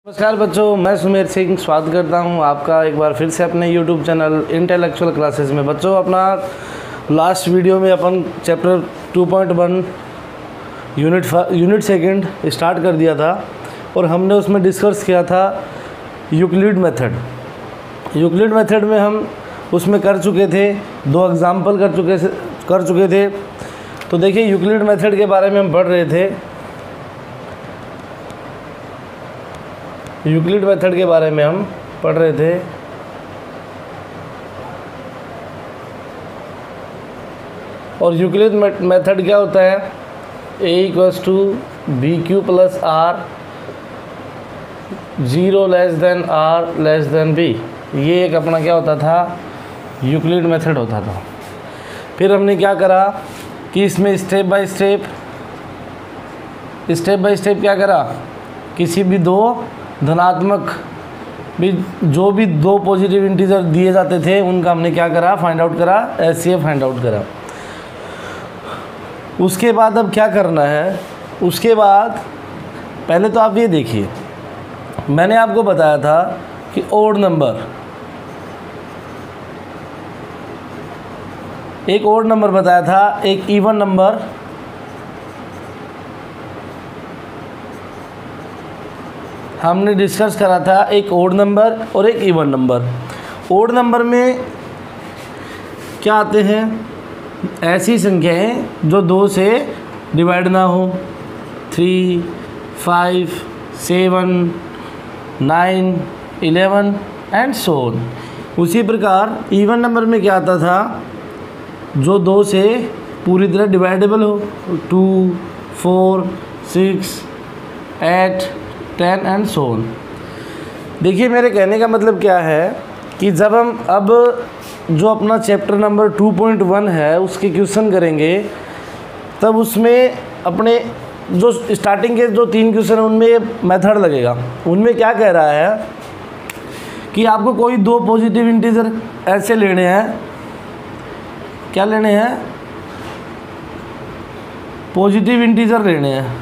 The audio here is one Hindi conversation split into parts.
नमस्कार बच्चों, मैं सुमेर सिंह स्वागत करता हूं आपका एक बार फिर से अपने YouTube चैनल इंटेलेक्चुअल क्लासेस में। बच्चों, अपना लास्ट वीडियो में अपन चैप्टर 2.1 यूनिट सेकंड स्टार्ट कर दिया था और हमने उसमें डिस्कस किया था यूक्लिड मेथड। यूक्लिड मेथड में हम उसमें कर चुके थे, 2 एग्जाम्पल कर चुके थे। तो देखिए, यूक्लिड मेथड के बारे में हम पढ़ रहे थे। यूक्लिड मेथड के बारे में हम पढ़ रहे थे। और यूक्लिड मेथड क्या होता है? a=bq + r, 0 r b। ये एक अपना क्या होता था? यूक्लिड मेथड होता था। फिर हमने क्या करा कि इसमें स्टेप बाय स्टेप क्या करा, किसी भी 2 धनात्मक जो भी 2 पॉजिटिव इंटीजर दिए जाते थे उनका हमने क्या करा, फाइंड आउट करा, एचसीएफ फाइंड आउट करा। उसके बाद अब क्या करना है? उसके बाद पहले तो आप ये देखिए, मैंने आपको बताया था कि ओड नंबर, एक ओड नंबर बताया था, एक इवन नंबर, हमने डिस्कस करा था एक ओड नंबर और एक इवन नंबर। ओड नंबर में क्या आते हैं? ऐसी संख्याएं जो 2 से डिवाइड ना हो, 3, 5, 7, 9, 11 एंड सो ऑन। उसी प्रकार इवन नंबर में क्या आता था? जो 2 से पूरी तरह डिवाइडेबल हो, 2, 4, 6, 8, 10 एंड सो ऑन। देखिए, मेरे कहने का मतलब क्या है कि जब हम अब जो अपना चैप्टर नंबर 2.1 है उसके क्वेश्चन करेंगे, तब उसमें अपने जो स्टार्टिंग के जो 3 क्वेश्चन हैं उनमें ये मेथड लगेगा। उनमें क्या कह रहा है कि आपको कोई 2 पॉजिटिव इंटीजर ऐसे लेने हैं। क्या लेने हैं? पॉजिटिव इंटीजर लेने हैं।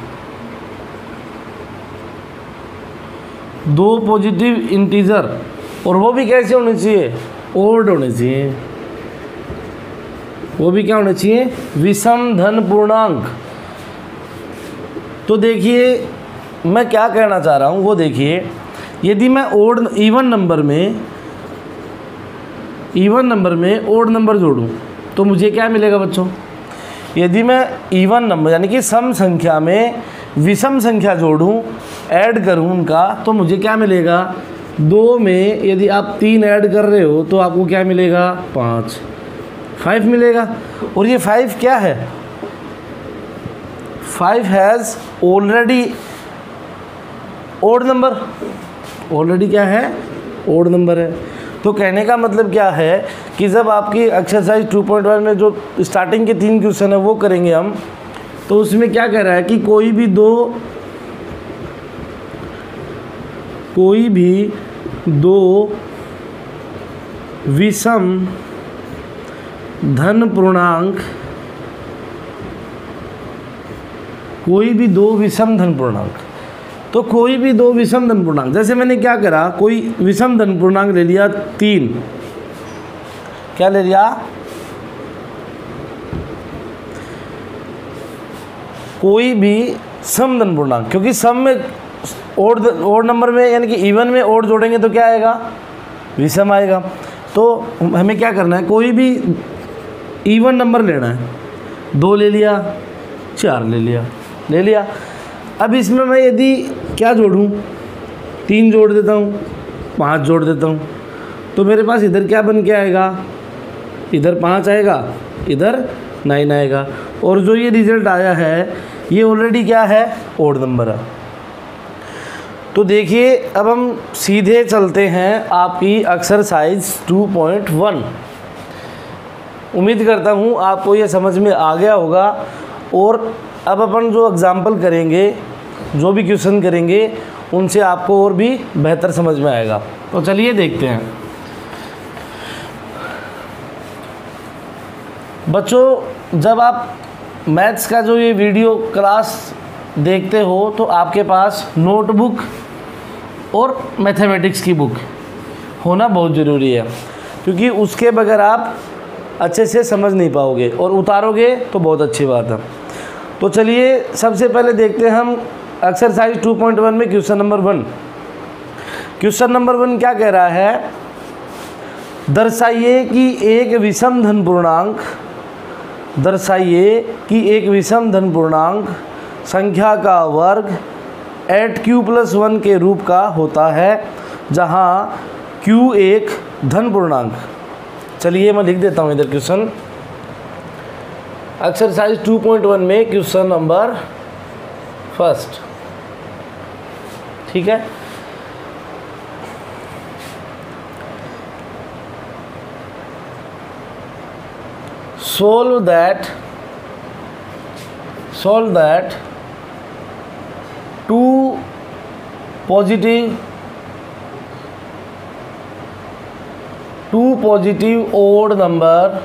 2 पॉजिटिव इंटीजर, और वो भी कैसे होने चाहिए? ओड होने चाहिए। वो भी क्या होने चाहिए? विषम धन पूर्णांक। तो देखिए, मैं क्या कहना चाह रहा हूँ वो देखिए। यदि मैं इवन नंबर में ओड नंबर जोड़ूँ तो मुझे क्या मिलेगा बच्चों? यदि मैं इवन नंबर यानी कि सम संख्या में विषम संख्या जोड़ूं, ऐड करूं उनका, तो मुझे क्या मिलेगा? 2 में यदि आप 3 ऐड कर रहे हो तो आपको क्या मिलेगा? 5 मिलेगा। और ये 5 क्या है? 5 has already odd number. Already क्या है? ओड नंबर है। तो कहने का मतलब क्या है कि जब आपकी एक्सरसाइज 2.1 में जो स्टार्टिंग के 3 क्वेश्चन है वो करेंगे हम, तो उसमें क्या कह रहा है कि कोई भी दो विषम धन पूर्णांक, कोई भी 2 विषम धन पूर्णांक, तो कोई भी 2 विषम धन पूर्णांक, जैसे मैंने क्या करा, कोई विषम धन पूर्णांक ले लिया 3। क्या ले लिया? कोई भी सम धन पूर्णांक, क्योंकि सम में ओड नंबर में यानी कि इवन में ओड जोड़ेंगे तो क्या आएगा? विषम आएगा। तो हमें क्या करना है? कोई भी इवन नंबर लेना है। 2 ले लिया, 4 ले लिया। अब इसमें मैं यदि क्या जोड़ूं? 3 जोड़ देता हूं, 5 जोड़ देता हूं, तो मेरे पास इधर क्या बन के आएगा? इधर 5 आएगा, इधर 9 आएगा। और जो ये रिजल्ट आया है ये ऑलरेडी क्या है? ओड नंबर है। तो देखिए, अब हम सीधे चलते हैं आपकी एक्सरसाइज 2.1। उम्मीद करता हूँ आपको ये समझ में आ गया होगा। और अब अपन जो एग्जाम्पल करेंगे, जो भी क्वेश्चन करेंगे, उनसे आपको और भी बेहतर समझ में आएगा। तो चलिए देखते हैं बच्चों। जब आप मैथ्स का जो ये वीडियो क्लास देखते हो तो आपके पास नोटबुक और मैथमेटिक्स की बुक होना बहुत ज़रूरी है, क्योंकि उसके बगैर आप अच्छे से समझ नहीं पाओगे, और उतारोगे तो बहुत अच्छी बात है। तो चलिए सबसे पहले देखते हैं हम एक्सरसाइज 2.1 में क्वेश्चन नंबर 1। क्वेश्चन नंबर 1 क्या कह रहा है, दर्शाइए कि एक विषम धन पूर्णांक, दर्शाइए कि एक विषम धन पूर्णांक संख्या का वर्ग 8q+1 के रूप का होता है जहाँ q एक धन पूर्णांक। चलिए मैं लिख देता हूँ इधर क्वेश्चन, एक्सरसाइज 2.1 में क्वेश्चन नंबर 1, ठीक है। solve that two positive odd number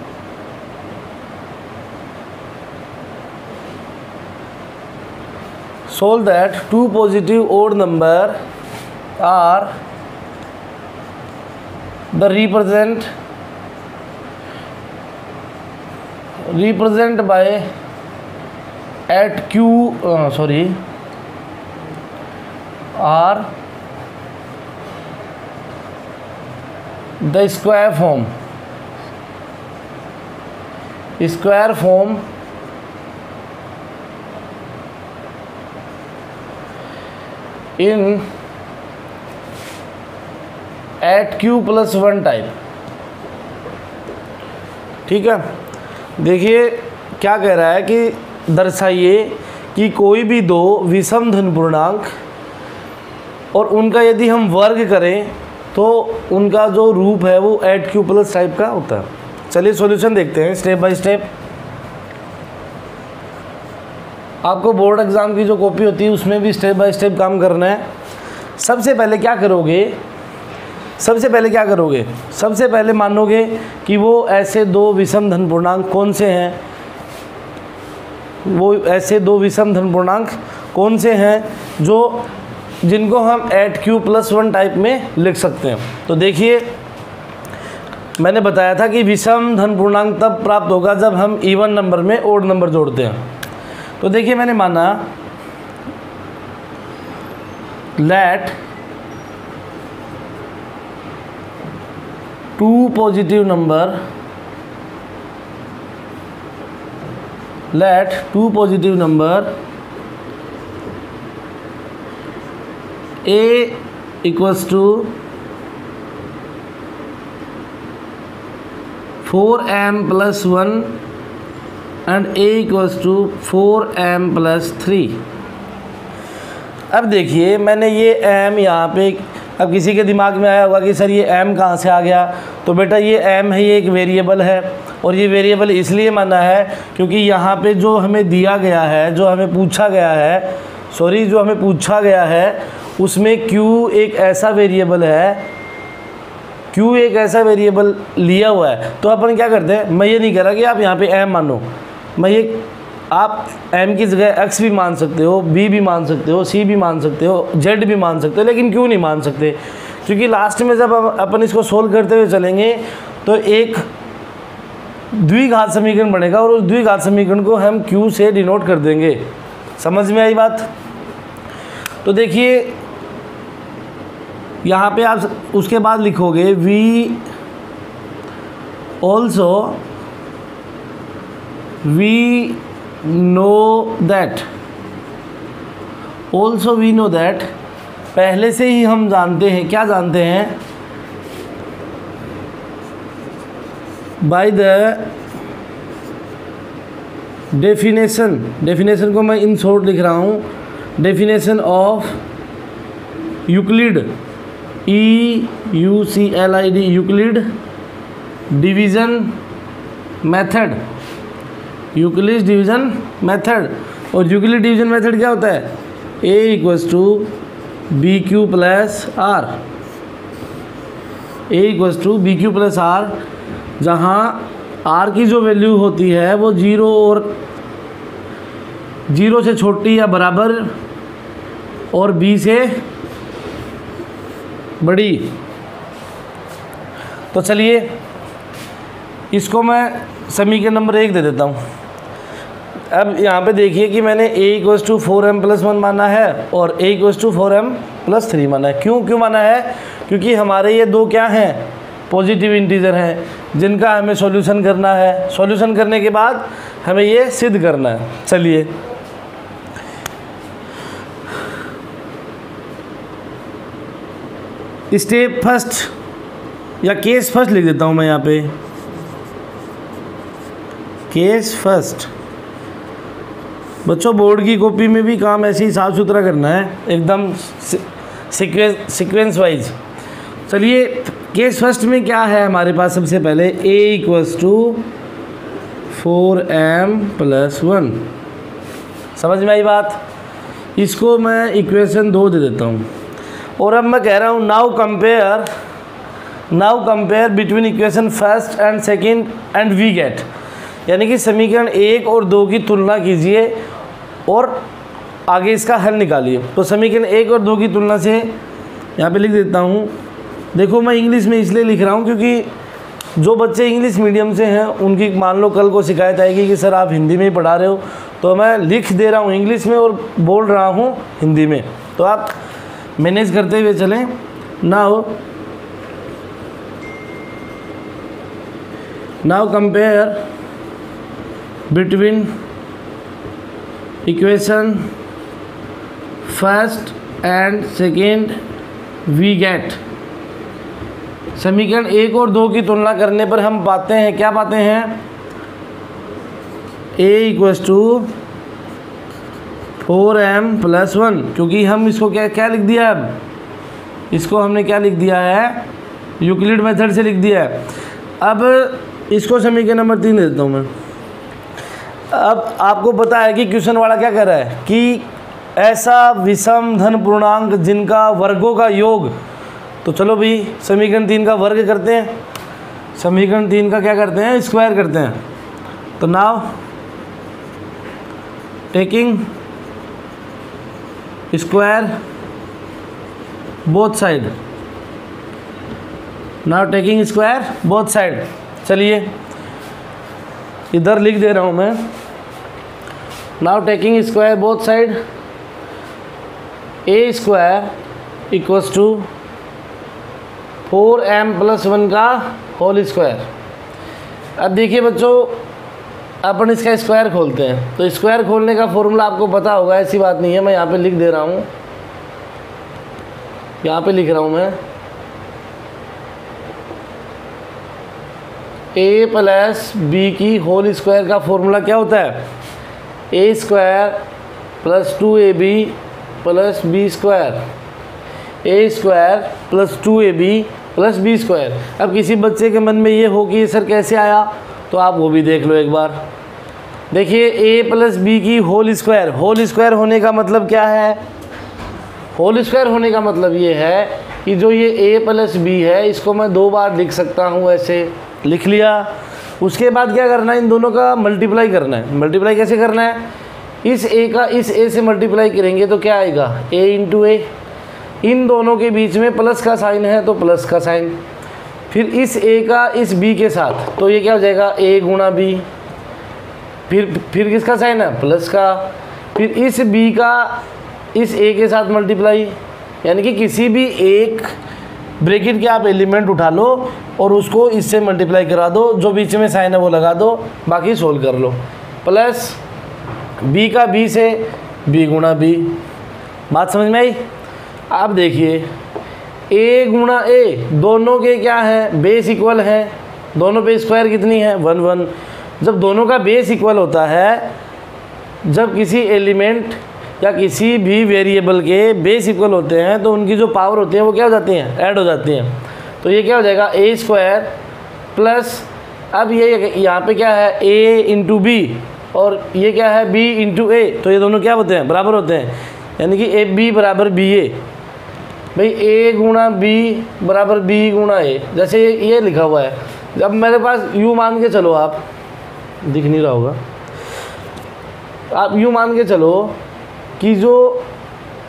solve that two positive odd number are the represent by at q are the square form in at q+1 type. ठीक है, देखिए क्या कह रहा है कि दर्शाइए कि कोई भी दो विषम धन पूर्णांक और उनका यदि हम वर्ग करें तो उनका जो रूप है वो एट क्यू प्लस टाइप का होता है। चलिए सॉल्यूशन देखते हैं स्टेप बाय स्टेप। आपको बोर्ड एग्ज़ाम की जो कॉपी होती है उसमें भी स्टेप बाय स्टेप काम करना है। सबसे पहले क्या करोगे, सबसे पहले मानोगे कि वो ऐसे दो विषम धन पूर्णांक कौन से हैं, वो ऐसे दो विषम धन पूर्णांक कौन से हैं जिनको हम एट q+1 टाइप में लिख सकते हैं। तो देखिए मैंने बताया था कि विषम धन पूर्णांक तब प्राप्त होगा जब हम इवन नंबर में ओड नंबर जोड़ते हैं। तो देखिए मैंने माना let two positive number a equals to 4m plus 1 and a equals to 4m plus 3। अब देखिए मैंने ये m यहाँ पे, अब किसी के दिमाग में आया होगा कि सर ये m कहाँ से आ गया, तो बेटा ये m है, ये एक वेरिएबल है और ये वेरिएबल इसलिए माना है क्योंकि यहाँ पे जो हमें दिया गया है, जो हमें पूछा गया है उसमें q एक ऐसा वेरिएबल है, q एक ऐसा वेरिएबल लिया हुआ है। तो अपन क्या करते हैं, मैं ये नहीं कह रहा कि आप यहाँ पे m मानो, आप m की जगह x भी मान सकते हो, b भी मान सकते हो, c भी मान सकते हो, z भी मान सकते हो, लेकिन q नहीं मान सकते, क्योंकि लास्ट में जब अपन इसको सोल्व करते हुए चलेंगे तो एक द्विघात समीकरण बनेगा और उस द्विघात समीकरण को हम q से डिनोट कर देंगे। समझ में आई बात? तो देखिए यहाँ पे आप उसके बाद लिखोगे वी नो दैट, पहले से ही हम जानते हैं, क्या जानते हैं, बाय द डेफिनेशन को मैं इन शॉर्ट लिख रहा हूँ, definition of Euclid EUCLID Euclid division method, Euclid division method. और यूक्लिड डिवीज़न मेथड क्या होता है, A equals to BQ plus R, A equals to BQ plus R, जहाँ R की जो वैल्यू होती है वो 0 से छोटी या बराबर और B से बड़ी। तो चलिए इसको मैं समीकरण नंबर 1 दे देता हूँ। अब यहाँ पे देखिए कि मैंने a = 4m+1 माना है और a = 4m+3 माना है। क्यों माना है? क्योंकि हमारे ये दो क्या हैं, पॉजिटिव इंटीजर हैं जिनका हमें सॉल्यूशन करना है। सॉल्यूशन करने के बाद हमें ये सिद्ध करना है। चलिए स्टेप फर्स्ट या केस फर्स्ट लिख देता हूँ मैं यहाँ पे, केस फर्स्ट। बच्चों बोर्ड की कॉपी में भी काम ऐसे ही साफ सुथरा करना है, एकदम सीक्वेंस वाइज। चलिए केस फर्स्ट में क्या है हमारे पास, सबसे पहले a = 4m+1। समझ में आई बात? इसको मैं इक्वेशन 2 दे देता हूँ। और अब मैं कह रहा हूँ now compare between equation first and second and we get, यानी कि समीकरण 1 और 2 की तुलना कीजिए और आगे इसका हल निकालिए। तो समीकरण 1 और 2 की तुलना से यहाँ पे लिख देता हूँ। देखो मैं इंग्लिश में इसलिए लिख रहा हूँ क्योंकि जो बच्चे इंग्लिश मीडियम से हैं उनकी मान लो कल को शिकायत आएगी कि सर आप हिंदी में ही पढ़ा रहे हो, तो मैं लिख दे रहा हूँ इंग्लिश में और बोल रहा हूँ हिंदी में, तो आप मैनेज करते हुए चलें। Now compare between equation first and second we get. समीकरण 1 और 2 की तुलना करने पर हम पाते हैं, क्या पाते हैं, a = 4m+1, क्योंकि हम इसको क्या लिख दिया है, अब इसको हमने क्या लिख दिया है, यूक्लिड मेथड से लिख दिया है। अब इसको समीकरण नंबर 3 दे देता हूँ मैं। अब आपको पता है कि क्वेश्चन वाला क्या कर रहा है कि ऐसा विषम धन पूर्णांक जिनका वर्गों का योग, तो चलो भाई समीकरण 3 का वर्ग करते हैं, समीकरण 3 का क्या करते हैं, स्क्वायर करते हैं। तो now taking square both side, चलिए इधर लिख दे रहा हूँ मैं। Now taking square both side, a² = 4m+1 का होल स्क्वायर। अब देखिए बच्चों अपन इसका स्क्वायर खोलते हैं, तो स्क्वायर खोलने का फॉर्मूला आपको पता होगा, ऐसी बात नहीं है, मैं यहाँ पे लिख दे रहा हूँ, यहाँ पे लिख रहा हूँ मैं, a + b की होल स्क्वायर का फॉर्मूला क्या होता है, a² + 2ab + b², a² + 2ab + b²। अब किसी बच्चे के मन में ये हो कि सर कैसे आया, तो आप वो भी देख लो एक बार। देखिए a + b की होल स्क्वायर होने का मतलब क्या है, होल स्क्वायर होने का मतलब ये है कि जो ये a + b है इसको मैं 2 बार लिख सकता हूँ, ऐसे लिख लिया। उसके बाद क्या करना है, इन दोनों का मल्टीप्लाई करना है। मल्टीप्लाई कैसे करना है, इस a का इस a से मल्टीप्लाई करेंगे तो क्या आएगा, a × a, इन दोनों के बीच में प्लस का साइन है तो प्लस का साइन, फिर इस a का इस b के साथ, तो ये क्या हो जाएगा, a × b, फिर किसका साइन है, प्लस का, फिर इस b का इस a के साथ मल्टीप्लाई, यानी कि किसी भी एक ब्रैकेट के आप एलिमेंट उठा लो और उसको इससे मल्टीप्लाई करा दो, जो बीच में साइन है वो लगा दो, बाकी सोल्व कर लो, प्लस b का b से b × b। बात समझ में आई? आप देखिए a × a दोनों के क्या हैं, बेस इक्वल हैं, दोनों पे स्क्वायर कितनी है, 1 1। जब दोनों का बेस इक्वल होता है, जब किसी एलिमेंट या किसी भी वेरिएबल के बेस इक्वल होते हैं तो उनकी जो पावर होती है वो क्या हो जाती हैं, ऐड हो जाती हैं। तो ये क्या हो जाएगा, a² प्लस, अब ये यहाँ पे क्या है, a × b और ये क्या है, b × a, तो ये दोनों क्या होते हैं, बराबर होते हैं, यानी कि ab = ba। भाई a × b = b × a, जैसे ये लिखा हुआ है। अब मेरे पास यूँ मान के चलो, आप दिख नहीं रहा होगा, आप यूँ मान के चलो कि जो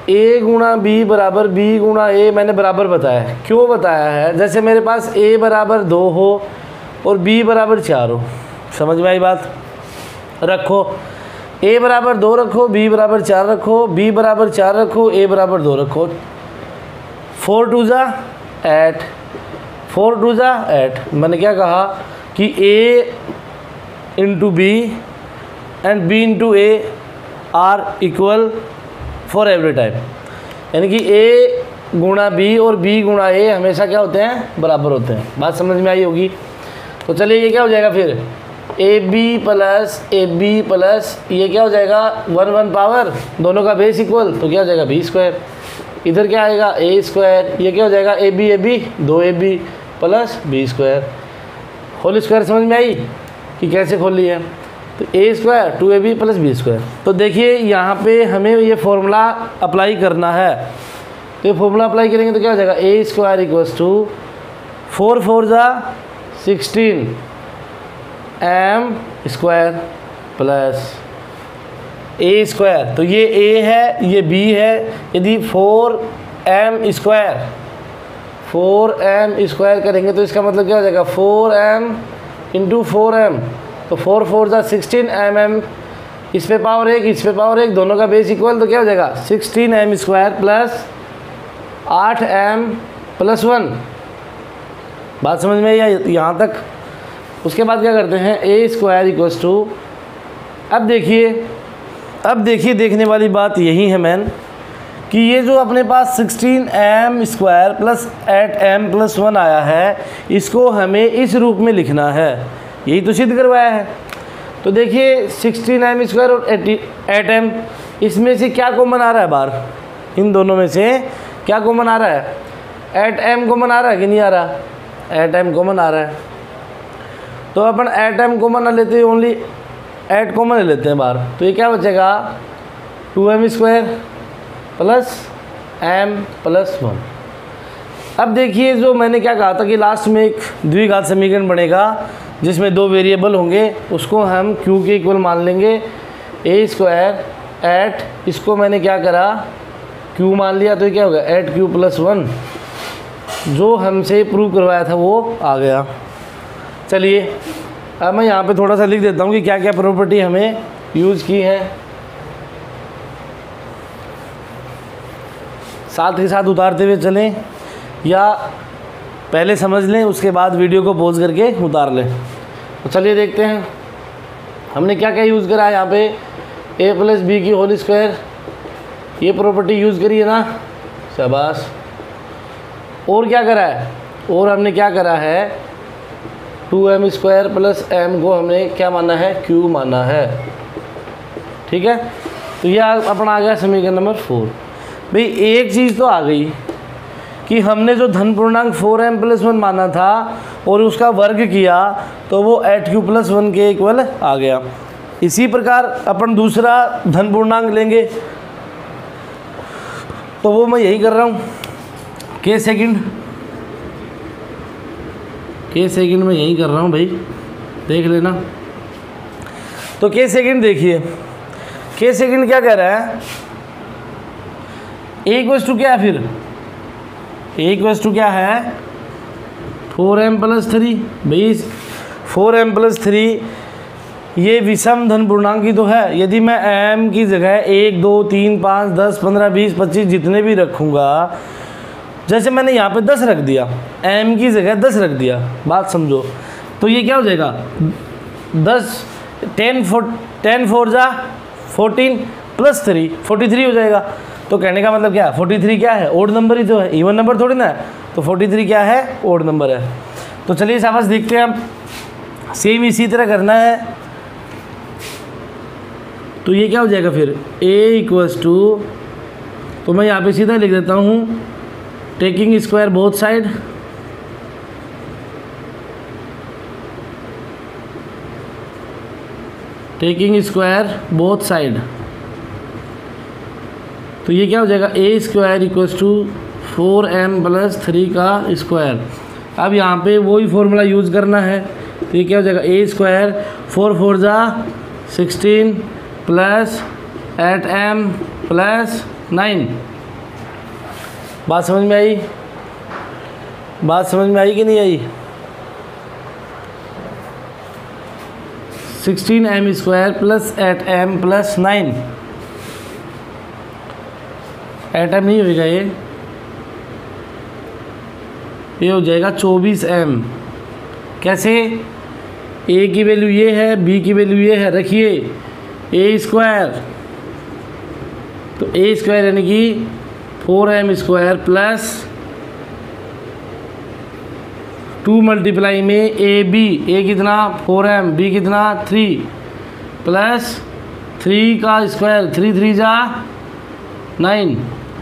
ए गुणा बी बराबर बी गुणा ए मैंने बराबर बताया है। क्यों बताया है? जैसे मेरे पास ए बराबर 2 हो और बी बराबर 4 हो। समझ में आई बात? रखो ए बराबर 2 रखो, बी बराबर 4 रखो, बी बराबर 4 रखो, ए बराबर 2 रखो। 4 2 जा 8, 4 2 जा 8। मैंने क्या कहा कि a into b and b into a are equal for every time, यानी कि ए गुणा बी और बी गुणा ए हमेशा क्या होते हैं? बराबर होते हैं। बात समझ में आई होगी। तो चलिए ये क्या हो जाएगा फिर? ए बी प्लस ये क्या हो जाएगा? 1 1 पावर, दोनों का बेस इक्वल, तो क्या हो जाएगा? B square. इधर क्या आएगा? A square. ये क्या हो जाएगा? A b 2ab plus b square whole square. समझ में आई कि कैसे खोल ली है? तो a square 2ab plus b square. तो देखिए यहाँ पे हमें ये फॉर्मूला अप्लाई करना है। तो ये फॉर्मूला अप्लाई करेंगे तो क्या हो जाएगा? ए स्क्वायर इक्वल्स टू 4 4 जा 16 m square plus a square. तो ये ए है, ये बी है। यदि 4m स्क्वायर करेंगे तो इसका मतलब क्या हो जाएगा? 4m इंटू 4m, तो 4 4 जा 16 mm, इस पे पावर 1 इस पे पावर 1, दोनों का बेस इक्वल, तो क्या हो जाएगा? 16m square plus 8m plus 1। बात समझ में आई यहाँ तक? उसके बाद क्या करते हैं? ए स्क्वायर इक्वल्स टू, अब देखिए देखने वाली बात यही है मैन, कि ये जो अपने पास 16m square plus 8m plus 1 आया है, इसको हमें इस रूप में लिखना है। यही तो सिद्ध करवाया है। तो देखिए 16m स्क्वायर और 8m, इसमें से क्या कॉमन आ रहा है बाहर? इन दोनों में से क्या कॉमन आ रहा है? 8m कॉमन आ रहा है कि नहीं आ रहा? 8m कॉमन आ रहा है। तो अपन 8m कॉमन ना लेते हैं, ओनली 8 कॉमन ले लेते हैं बाहर। तो ये क्या बचेगा? 2m square plus m plus 1। अब देखिए जो मैंने क्या कहा था कि लास्ट में एक द्विघात समीकरण बनेगा जिसमें 2 वेरिएबल होंगे, उसको हम q के इक्वल मान लेंगे। ए स्क्वायर 8, इसको मैंने क्या करा? q मान लिया। तो ये क्या होगा? 8q प्लस 1, जो हमसे प्रूव करवाया था वो आ गया। चलिए अब मैं यहाँ पे थोड़ा सा लिख देता हूँ कि क्या क्या प्रॉपर्टी हमें यूज़ की है, साथ ही साथ उतारते हुए चलें या पहले समझ लें, उसके बाद वीडियो को पॉज करके उतार लें। तो चलिए देखते हैं हमने क्या क्या यूज़ करा है यहाँ पे। ए प्लस बी की होल स्क्वायर, ये प्रॉपर्टी यूज़ करी है ना, शाबाश। और क्या करा है? और हमने क्या करा है? 2m स्क्वायर प्लस m को हमने क्या माना है? q माना है। ठीक है, तो यह अपना आ गया समीकरण नंबर 4। भाई एक चीज़ तो आ गई कि हमने जो धन पूर्णांक 4m प्लस 1 माना था और उसका वर्ग किया तो वो 8q प्लस 1 के इक्वल आ गया। इसी प्रकार अपन दूसरा धन पूर्णांक लेंगे, तो वो मैं यही कर रहा हूँ। के सेकंड में यही कर रहा हूँ भाई, देख लेना। तो के सेकंड देखिए, के सेकंड क्या कह रहा है? ए इक्वल्स टू क्या है फिर? ए इक्वल्स टू क्या है? 4m plus 3। भाई 4m प्लस 3 ये विषम धन पूर्णांक की तो है। यदि मैं m की जगह 1 2 3 5 10 15 20 25 जितने भी रखूँगा, जैसे मैंने यहाँ पे 10 रख दिया, m की जगह 10 रख दिया, बात समझो, तो ये क्या हो जाएगा? 10 4 जा 14 प्लस 3 43 हो जाएगा। तो कहने का मतलब क्या है? 43 क्या है? ओड नंबर ही तो है, इवन नंबर थोड़ी ना है। तो 43 क्या है? ओड नंबर है। तो चलिए शाबाश, देखते हैं अब सेम इसी तरह करना है। तो ये क्या हो जाएगा फिर? a इक्वल्स टू, तो मैं यहाँ पे सीधा लिख देता हूँ, taking square both side, taking square both side. तो ये क्या हो जाएगा? A square equals to 4m plus 3 का स्क्वायर। अब यहाँ पे वही फॉर्मूला यूज़ करना है। तो ये क्या हो जाएगा? ए स्क्वायर 4 4 जा 16 प्लस एट m प्लस 9। बात समझ में आई? बात समझ में आई कि नहीं आई? 16m² plus 8m plus 9। 8m नहीं होगा, ये हो जाएगा 24m। कैसे? a की वैल्यू ये है, b की वैल्यू ये है, रखिए a², तो a² यानी कि 4m² प्लस 2 मल्टीप्लाई में ab, a कितना 4m, b कितना 3 प्लस 3 का स्क्वायर, 3 3 जा 9,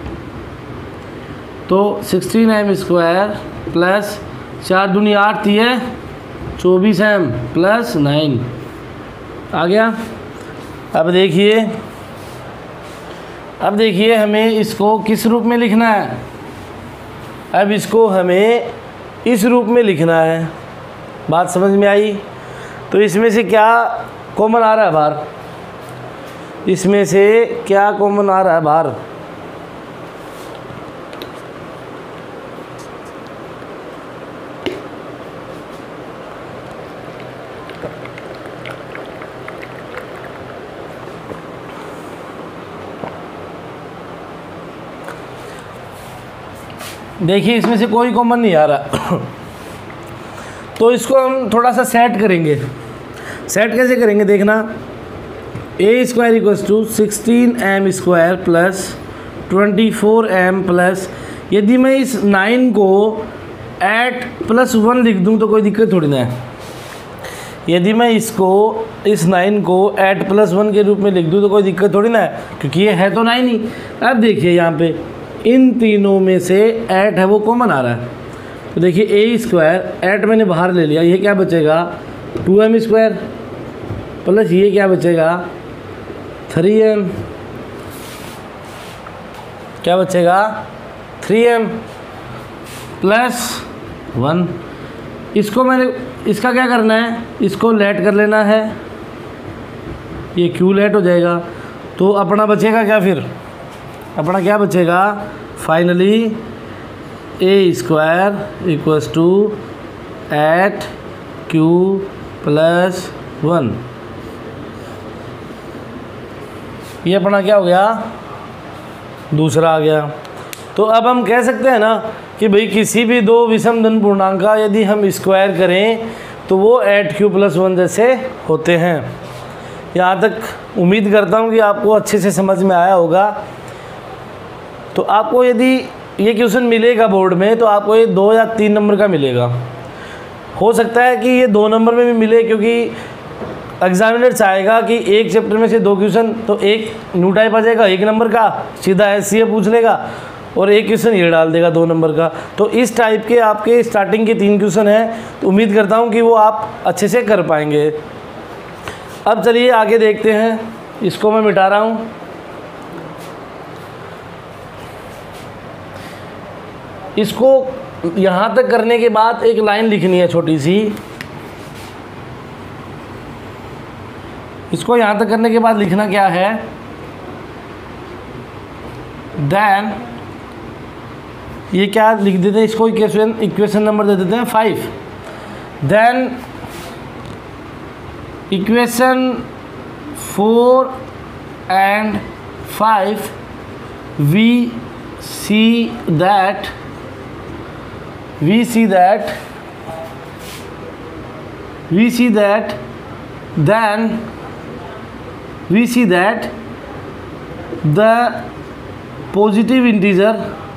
तो 16m² प्लस 4 दूनी 8 थी है 24m प्लस 9 आ गया। अब देखिए हमें इसको किस रूप में लिखना है। अब इसको हमें इस रूप में लिखना है। बात समझ में आई? तो इसमें से क्या कॉमन आ रहा है बाहर? इसमें से क्या कॉमन आ रहा है बाहर? देखिए इसमें से कोई कॉमन नहीं आ रहा। तो इसको हम थोड़ा सा सेट करेंगे। सेट कैसे करेंगे देखना। a² = 16m² plus 24m plus, यदि मैं इस 9 को 8 + 1 लिख दूं तो कोई दिक्कत थोड़ी ना है। यदि मैं इसको इस 9 को 8 + 1 के रूप में लिख दूं तो कोई दिक्कत थोड़ी ना है, क्योंकि ये है तो 9 ही। अब देखिए यहाँ पे इन तीनों में से 8 है वो कॉमन आ रहा है। तो देखिए a² 8 मैंने बाहर ले लिया, ये क्या बचेगा 2m² प्लस ये क्या बचेगा 3m, क्या बचेगा 3m प्लस 1। इसको इसका क्या करना है, इसको लेट कर लेना है, ये क्यू लेट हो जाएगा। तो अपना बचेगा क्या फिर? अपना क्या बचेगा फाइनली a² = 8q + 1। ये अपना क्या हो गया दूसरा आ गया। तो अब हम कह सकते हैं ना कि भाई किसी भी दो विषम धन पूर्णांक का यदि हम स्क्वायर करें तो वो 8q + 1 जैसे होते हैं। यहाँ तक उम्मीद करता हूँ कि आपको अच्छे से समझ में आया होगा। तो आपको यदि ये क्वेश्चन मिलेगा बोर्ड में तो आपको ये 2 या 3 नंबर का मिलेगा। हो सकता है कि ये 2 नंबर में भी मिले, क्योंकि एग्जामिनर चाहेगा कि एक चैप्टर में से 2 क्वेश्चन, तो एक न्यू टाइप आ जाएगा 1 नंबर का, सीधा SCA पूछ लेगा, और एक क्वेश्चन ये डाल देगा 2 नंबर का। तो इस टाइप के आपके स्टार्टिंग के 3 क्वेश्चन हैं, तो उम्मीद करता हूँ कि वो आप अच्छे से कर पाएंगे। अब चलिए आगे देखते हैं। इसको मैं मिटा रहा हूँ। इसको यहाँ तक करने के बाद एक लाइन लिखनी है छोटी सी। इसको यहाँ तक करने के बाद लिखना क्या है, देन ये क्या लिख देते हैं, इसको इक्वेशन नंबर दे देते हैं 5। Then equation 4 and 5 we see that the positive integer,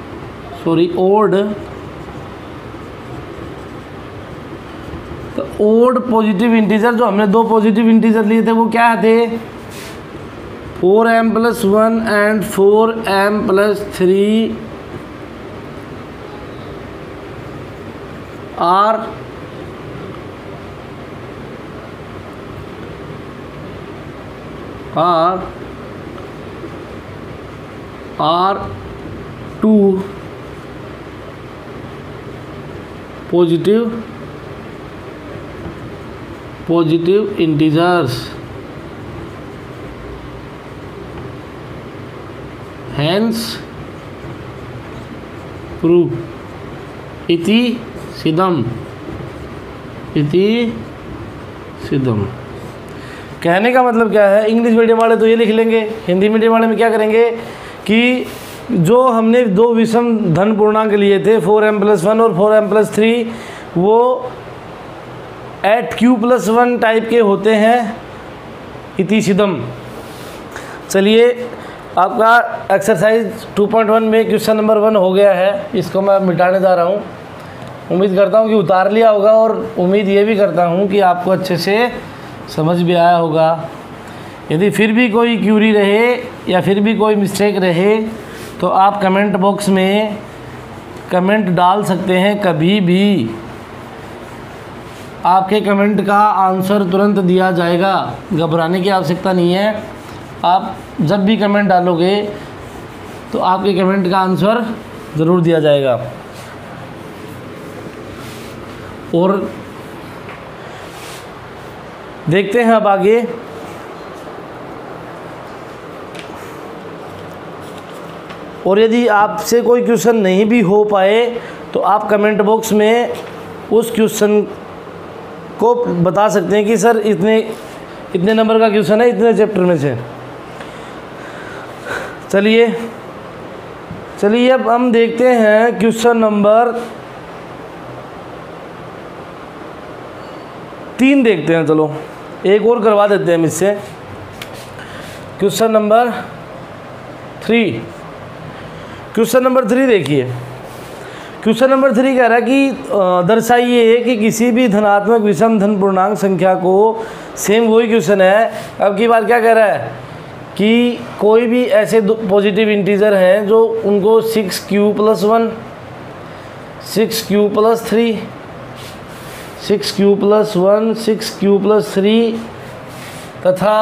odd positive integer, जो हमने 2 पॉजिटिव इंटीजर लिए थे वो क्या थे 4m + 1 and 4m + 3 are 2 positive integers। Hence prove इति सिद्धम, इति सिद्धम। कहने का मतलब क्या है, इंग्लिश मीडियम वाले तो ये लिख लेंगे, हिंदी मीडियम वाले में क्या करेंगे कि जो हमने दो विषम धन पूर्णांक लिए थे 4m+1 और 4m+3, वो एट q+1 टाइप के होते हैं, इति सिद्धम। चलिए, आपका एक्सरसाइज 2.1 में क्वेश्चन नंबर 1 हो गया है, इसको मैं मिटाने जा रहा हूँ। उम्मीद करता हूँ कि उतार लिया होगा और उम्मीद ये भी करता हूँ कि आपको अच्छे से समझ भी आया होगा। यदि फिर भी कोई क्यूरी रहे या फिर भी कोई मिस्टेक रहे तो आप कमेंट बॉक्स में कमेंट डाल सकते हैं कभी भी। आपके कमेंट का आंसर तुरंत दिया जाएगा, घबराने की आवश्यकता नहीं है। आप जब भी कमेंट डालोगे तो आपके कमेंट का आंसर ज़रूर दिया जाएगा। और देखते हैं अब आगे। और यदि आपसे कोई क्वेश्चन नहीं भी हो पाए तो आप कमेंट बॉक्स में उस क्वेश्चन को बता सकते हैं कि सर इतने नंबर का क्वेश्चन है इतने चैप्टर में से। चलिए अब हम देखते हैं क्वेश्चन नंबर 3 देखते हैं। चलो एक और करवा देते हैं इससे। क्वेश्चन नंबर 3, क्वेश्चन नंबर 3 देखिए। क्वेश्चन नंबर 3 कह रहा है कि दर्शाइए कि किसी भी धनात्मक विषम धन पूर्णांक संख्या को, सेम वही क्वेश्चन है। अब की बार क्या कह रहा है कि कोई भी ऐसे पॉजिटिव इंटीजर हैं जो उनको 6q+1, 6q+3, 6q+1, 6q+3 तथा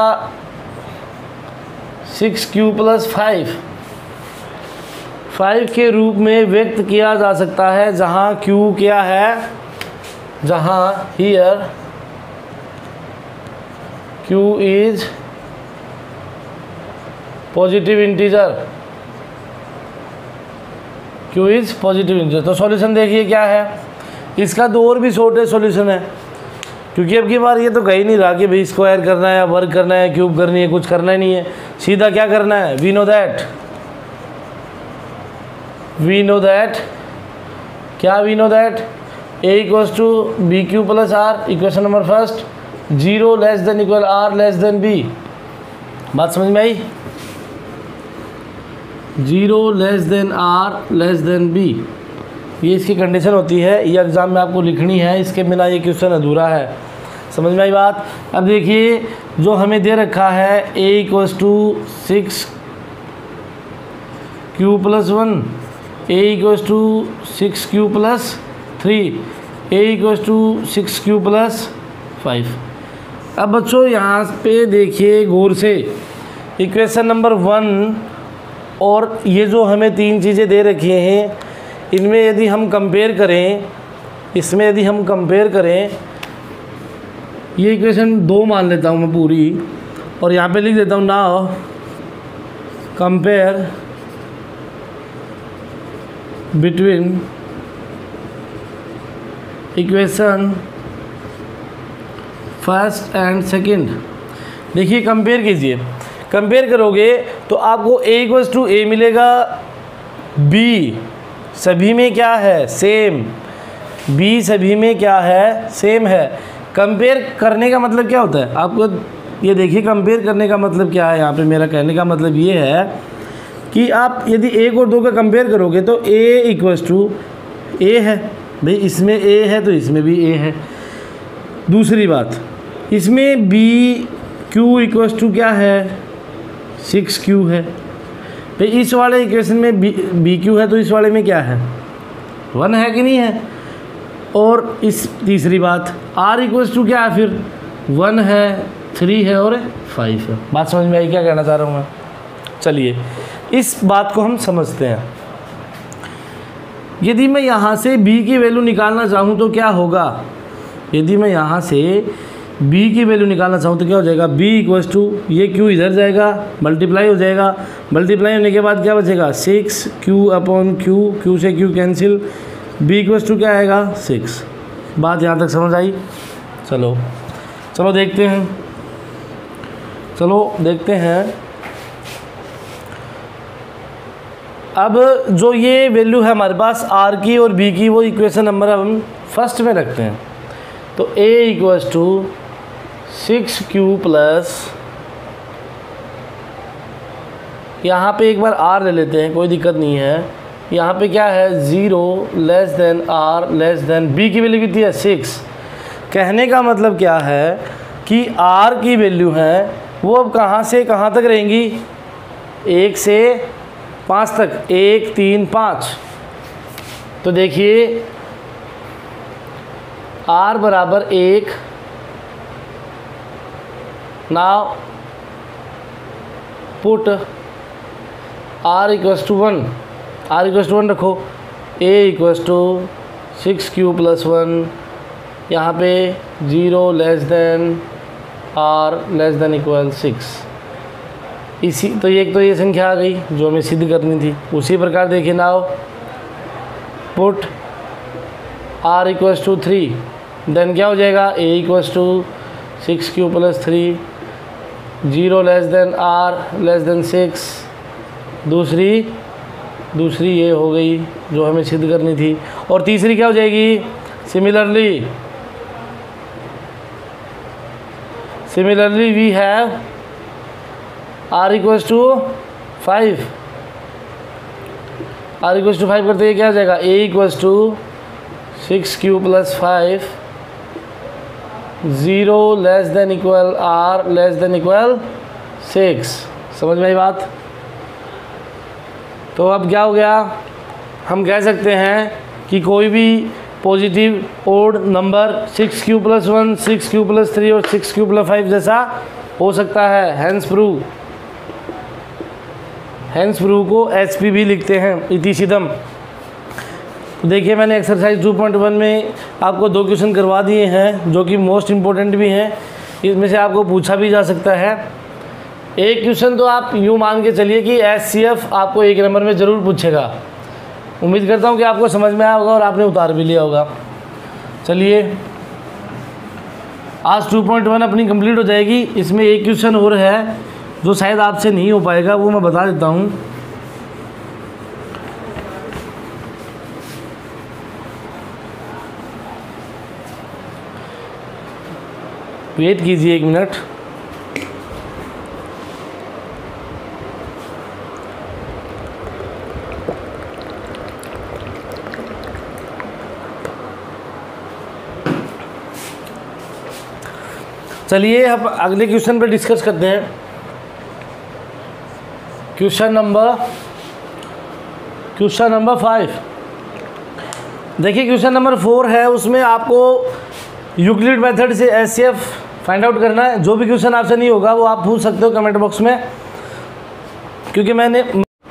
6q+5 के रूप में व्यक्त किया जा सकता है, जहाँ q क्या है, जहाँ here q is positive integer, q is positive integer. तो सॉल्यूशन देखिए क्या है। इसका तो और भी शॉर्ट सॉल्यूशन है, क्योंकि अब की बार ये तो कहीं नहीं रहा कि भाई स्क्वायर करना है, वर्ग करना है, क्यूब करनी है, कुछ करना ही नहीं है। सीधा क्या करना है, वी नो दैट क्या we know that a = bq+r, equation number first, 0 < r b। बात समझ में आई, 0 r b, ये इसकी कंडीशन होती है। ये एग्ज़ाम में आपको लिखनी है, इसके बिना ये क्वेश्चन अधूरा है। समझ में आई बात। अब देखिए जो हमें दे रखा है a = 6q+1, a = 6q+3, a = 6q+5। अब बच्चों यहाँ पे देखिए गौर से, इक्वेशन नंबर 1 और ये जो हमें 3 चीज़ें दे रखी हैं, इनमें यदि हम कंपेयर करें, इसमें यदि हम कंपेयर करें, ये इक्वेशन 2 मान लेता हूँ मैं पूरी, और यहाँ पे लिख देता हूँ now compare between equation first and second. देखिए कंपेयर कीजिए, कंपेयर करोगे तो आपको a = a मिलेगा, b सभी में क्या है, सेम, b सभी में क्या है, सेम है। कंपेयर करने का मतलब क्या होता है, आपको ये देखिए कंपेयर करने का मतलब क्या है। यहाँ पे मेरा कहने का मतलब ये है कि आप यदि 1 और 2 का कंपेयर करोगे तो a = a है, भाई इसमें a है तो इसमें भी a है। दूसरी बात, इसमें q = क्या है, 6q है, भाई इस वाले इक्वेशन में bq है तो इस वाले में क्या है, 1 है कि नहीं है। और इस तीसरी बात r = क्या है, फिर 1 है, 3 है और 5 है। बात समझ में आई क्या कहना चाह रहा हूँ मैं। चलिए इस बात को हम समझते हैं। यदि मैं यहाँ से b की वैल्यू निकालना चाहूँ तो क्या होगा, यदि मैं यहाँ से b की वैल्यू निकालना चाहूँ तो क्या हो जाएगा, b इक्वल्स टू ये q इधर जाएगा, मल्टीप्लाई हो जाएगा, मल्टीप्लाई होने के बाद क्या बचेगा 6q अपॉन q से q cancel, b equals to क्या आएगा 6। बात यहाँ तक समझ आई। चलो देखते हैं। अब जो ये वैल्यू है हमारे पास r की और b की, वो इक्वेशन नंबर अब हम फर्स्ट में रखते हैं। तो a equals to 6q plus, यहाँ पे एक बार r ले लेते हैं, कोई दिक्कत नहीं है। यहाँ पे क्या है 0 less than r less than b की वैल्यू कितनी है 6। कहने का मतलब क्या है कि r की वैल्यू है वो अब कहाँ से कहाँ तक रहेंगी, 1 से 5 तक, 1 3 5। तो देखिए r बराबर 1, now put r equals to 1, r equals to 1 रखो, a equals to 6q plus 1, यहाँ पे 0 less than r less than equal 6। इसी तो ये संख्या आ गई जो हमें सिद्ध करनी थी। उसी प्रकार देखिए now put r equals to 3, then क्या हो जाएगा a equals to 6q plus 3, 0 less than r less than 6। दूसरी ये हो गई जो हमें सिद्ध करनी थी। और तीसरी क्या हो जाएगी, similarly we have r equals to 5, r equals to 5 करते हैं क्या हो जाएगा a equals to 6q plus 5, 0 less than equal r less than equal 6। समझ में आई बात। तो अब क्या हो गया, हम कह सकते हैं कि कोई भी positive odd number 6q plus 1, 6q plus 3 और 6q प्लस 5 जैसा हो सकता है। हैंस प्रूव को HP भी लिखते हैं, इति सिद्धम। तो देखिए मैंने एक्सरसाइज 2.1 में आपको 2 क्वेश्चन करवा दिए हैं जो कि मोस्ट इम्पोर्टेंट भी हैं, इसमें से आपको पूछा भी जा सकता है। एक क्वेश्चन तो आप यूँ मान के चलिए कि SCF आपको 1 नंबर में ज़रूर पूछेगा। उम्मीद करता हूँ कि आपको समझ में आया होगा और आपने उतार भी लिया होगा। चलिए आज 2.1 अपनी कंप्लीट हो जाएगी। इसमें एक क्वेश्चन और है जो शायद आपसे नहीं हो पाएगा, वो मैं बता देता हूँ। वेट कीजिए 1 मिनट। चलिए अब अगले क्वेश्चन पर डिस्कस करते हैं। Question number 5। देखिए क्वेश्चन नंबर 4 है, उसमें आपको यूक्लिड मेथड से SCF फाइंड आउट करना है। जो भी क्वेश्चन आपसे नहीं होगा वो आप पूछ सकते हो कमेंट बॉक्स में, क्योंकि मैंने।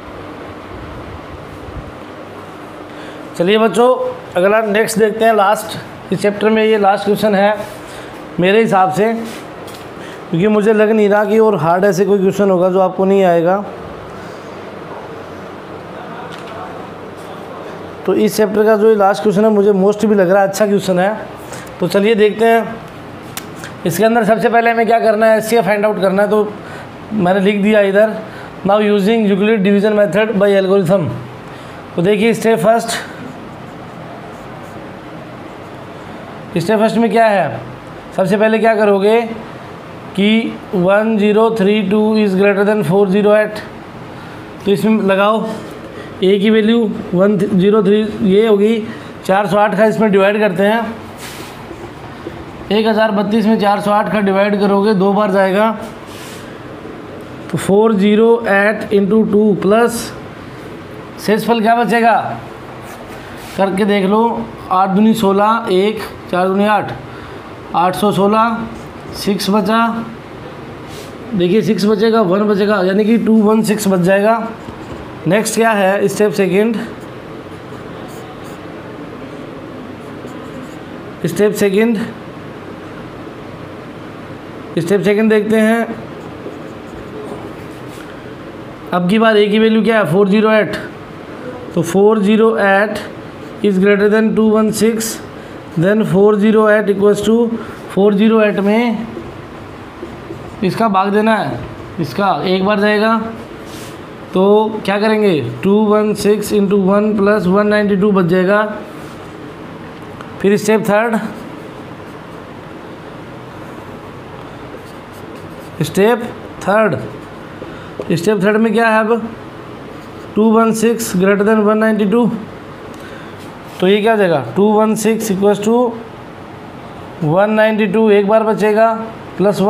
चलिए बच्चों अगला नेक्स्ट देखते हैं। लास्ट इस चैप्टर में ये लास्ट क्वेश्चन है मेरे हिसाब से, क्योंकि मुझे लग नहीं रहा कि और हार्ड ऐसे कोई क्वेश्चन होगा जो आपको नहीं आएगा। तो इस चैप्टर का जो लास्ट क्वेश्चन है मुझे मोस्ट भी लग रहा है अच्छा क्वेश्चन है। तो चलिए देखते हैं। इसके अंदर सबसे पहले हमें क्या करना है, SCF फाइंड आउट करना है। तो मैंने लिख दिया इधर, now using Euclid division method by algorithm. तो देखिए स्टेप फर्स्ट में क्या है, सबसे पहले क्या करोगे कि 1032 इज़ ग्रेटर देन 408। तो इसमें लगाओ a की वैल्यू 103 ये होगी, 408 का इसमें डिवाइड करते हैं। 1032 में 408 का डिवाइड करोगे 2 बार जाएगा, तो 408 इंटू 2 प्लस शेषफल क्या बचेगा करके देख लो। 8 दूनी 16, 1 4 दूनी 8, 816, 6 बचा। देखिए 6 बचेगा, 1 बचेगा, यानी कि 216 बच जाएगा। नेक्स्ट क्या है, स्टेप सेकंड स्टेप सेकंड देखते हैं। अब की बार ए की वैल्यू क्या है 408, तो 408 is greater than 216, then 408 equals to 408 में इसका भाग देना है, इसका एक बार जाएगा तो क्या करेंगे 216 इंटू 1 प्लस 192 बच जाएगा। फिर स्टेप थर्ड, स्टेप थर्ड में क्या है अब 216 ग्रेटर देन 192, तो ये क्या हो जाएगा 216 इक्वल्स टू 192 एक बार बचेगा प्लस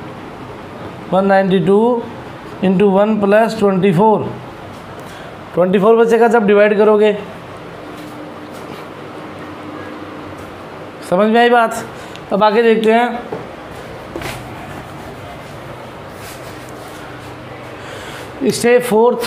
192 इंटू 1 प्लस 24 बचेगा जब डिवाइड करोगे। समझ में आई बात? अब आगे देखते हैं। स्टेप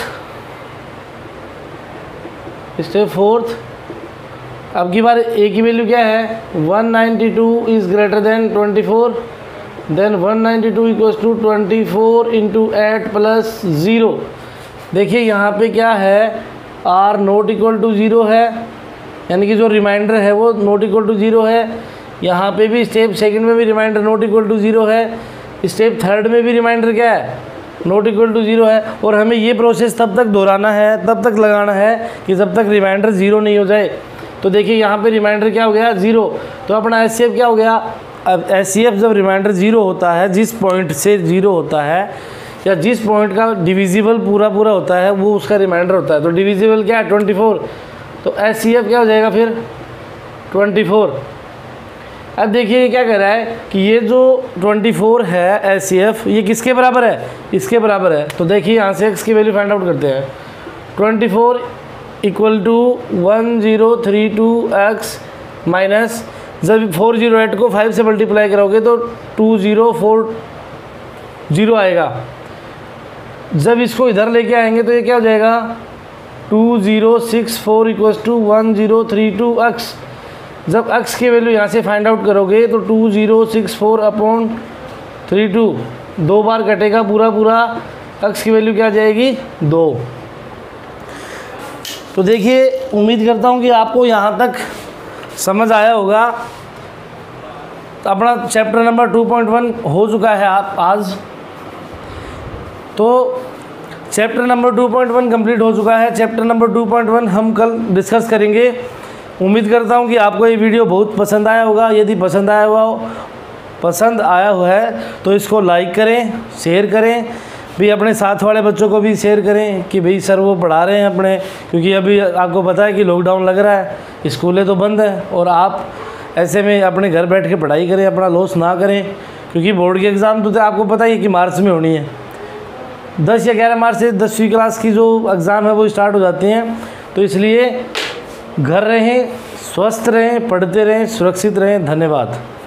फोर्थ, अब की बार ए की वैल्यू क्या है 192 is greater than 24, then 192 equals to 24 into 8 plus 0। देखिए यहाँ पे क्या है आर नॉट इक्वल टू 0 है, यानी कि जो रिमाइंडर है वो नॉट इक्वल टू 0 है। यहाँ पे भी स्टेप सेकंड में भी रिमाइंडर नॉट इक्वल टू 0 है, स्टेप थर्ड में भी रिमाइंडर क्या है नॉट इक्वल टू 0 है। और हमें ये प्रोसेस तब तक दोहराना है, तब तक लगाना है कि जब तक रिमाइंडर 0 नहीं हो जाए। तो देखिए यहाँ पे रिमाइंडर क्या हो गया 0, तो अपना एचसीएफ क्या हो गया। अब एचसीएफ जब रिमाइंडर 0 होता है, जिस पॉइंट से 0 होता है या जिस पॉइंट का डिविजिबल पूरा होता है वो उसका रिमाइंडर होता है। तो डिविजिबल क्या है 24, तो एचसीएफ क्या हो जाएगा फिर 24। अब देखिए ये क्या कह रहा है कि ये जो 24 है एचसीएफ ये किसके बराबर है, इसके बराबर है। तो देखिए यहाँ से x की वैल्यू फाइंड आउट करते हैं। 24 इक्वल टू 1032x माइनस, जब 408 को 5 से मल्टीप्लाई करोगे तो 2040 आएगा। जब इसको इधर लेके आएंगे तो ये क्या हो जाएगा 2064 इक्वल्स टू 1032x। जब x की वैल्यू यहाँ से फाइंड आउट करोगे तो 2064/32 दो बार कटेगा पूरा, x की वैल्यू क्या आ जाएगी 2। तो देखिए उम्मीद करता हूँ कि आपको यहाँ तक समझ आया होगा। अपना चैप्टर नंबर 2.1 हो चुका है आज, तो चैप्टर नंबर 2.1 कंप्लीट हो चुका है। चैप्टर नंबर 2.1 हम कल डिस्कस करेंगे। उम्मीद करता हूँ कि आपको ये वीडियो बहुत पसंद आया होगा। यदि पसंद आया हुआ है तो इसको लाइक करें, शेयर करें, भी अपने साथ वाले बच्चों को भी शेयर करें कि भाई सर वो पढ़ा रहे हैं अपने, क्योंकि अभी आपको पता है कि लॉकडाउन लग रहा है, स्कूलें तो बंद हैं और आप ऐसे में अपने घर बैठ के पढ़ाई करें, अपना लॉस ना करें, क्योंकि बोर्ड के एग्ज़ाम तो आपको पता ही है कि मार्च में होनी है। 10 या 11 मार्च से 10वीं क्लास की जो एग्ज़ाम है वो स्टार्ट हो जाती हैं। तो इसलिए घर रहें, स्वस्थ रहें, पढ़ते रहें, सुरक्षित रहें। धन्यवाद।